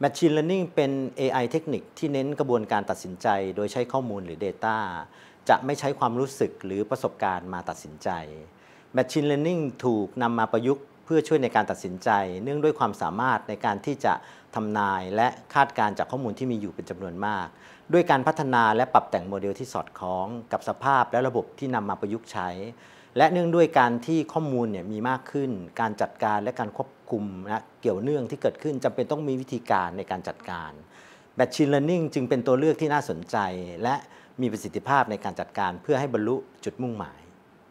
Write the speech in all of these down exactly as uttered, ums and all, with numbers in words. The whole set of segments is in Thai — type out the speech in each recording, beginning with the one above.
Machine Learning เป็น เอ ไอ เทคนิคที่เน้นกระบวนการตัดสินใจโดยใช้ข้อมูลหรือ Data จะไม่ใช้ความรู้สึกหรือประสบการณ์มาตัดสินใจ Machine Learning ถูกนำมาประยุกต์เพื่อช่วยในการตัดสินใจเนื่องด้วยความสามารถในการที่จะทำนายและคาดการณ์จากข้อมูลที่มีอยู่เป็นจำนวนมากด้วยการพัฒนาและปรับแต่งโมเดลที่สอดคล้องกับสภาพและระบบที่นำมาประยุกต์ใช้และเนื่องด้วยการที่ข้อมูลเนี่ยมีมากขึ้นการจัดการและการควบคุมนะเกี่ยวเนื่องที่เกิดขึ้นจำเป็นต้องมีวิธีการในการจัดการ Machine Learning จึงเป็นตัวเลือกที่น่าสนใจและมีประสิทธิภาพในการจัดการเพื่อให้บรรลุจุดมุ่งหมาย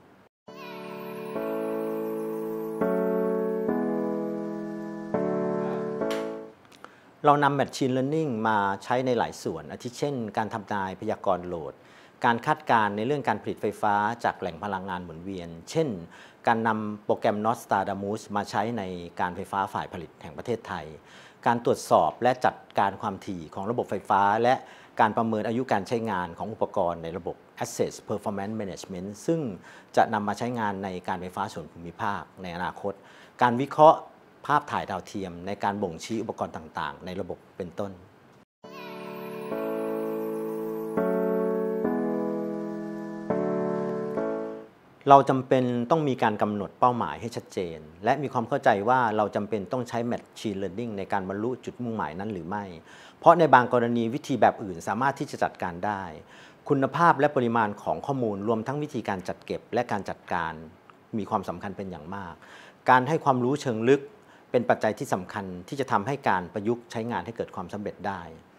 เรานำ Machine Learning มาใช้ในหลายส่วนอาทิเช่นการทำนายพยากรณ์โหลดการคาดการณ์ในเรื่องการผลิตไฟฟ้าจากแหล่งพลังงานหมุนเวียนเช่นการนำโปรแกรม Nostradamus มาใช้ในการไฟฟ้าฝ่ายผลิตแห่งประเทศไทยการตรวจสอบและจัดการความถี่ของระบบไฟฟ้าและการประเมินอายุการใช้งานของอุปกรณ์ในระบบ Asset Performance Management ซึ่งจะนำมาใช้งานในการไฟฟ้าส่วนภูมิภาคในอนาคตการวิเคราะห์ภาพถ่ายดาวเทียมในการบ่งชี้อุปกรณ์ต่างๆในระบบเป็นต้นเราจำเป็นต้องมีการกำหนดเป้าหมายให้ชัดเจนและมีความเข้าใจว่าเราจำเป็นต้องใช้ Machine Learning ในการบรรลุจุดมุ่งหมายนั้นหรือไม่เพราะในบางกรณีวิธีแบบอื่นสามารถที่จะจัดการได้คุณภาพและปริมาณของข้อมูลรวมทั้งวิธีการจัดเก็บและการจัดการมีความสำคัญเป็นอย่างมากการให้ความรู้เชิงลึกเป็นปัจจัยที่สำคัญที่จะทำให้การประยุกต์ใช้งานให้เกิดความสำเร็จได้